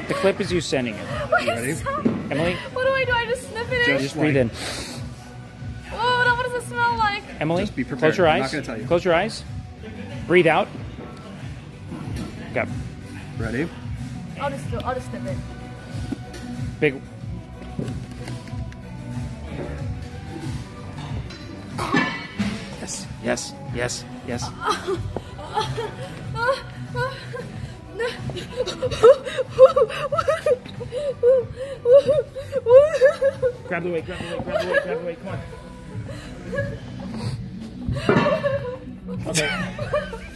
The clip is you sending it. Wait, You ready? stop. Emily? What do I do? I just sniff it in? Just breathe in. Whoa, now what does it smell like? Emily, Just be prepared. close your I'm eyes. not gonna tell you. Close your eyes. Breathe out. Go. Ready? I'll just sniff it. Big. Yes, yes, yes, yes. Grab the weight, grab the weight, grab the weight, grab the weight. Come on. Okay.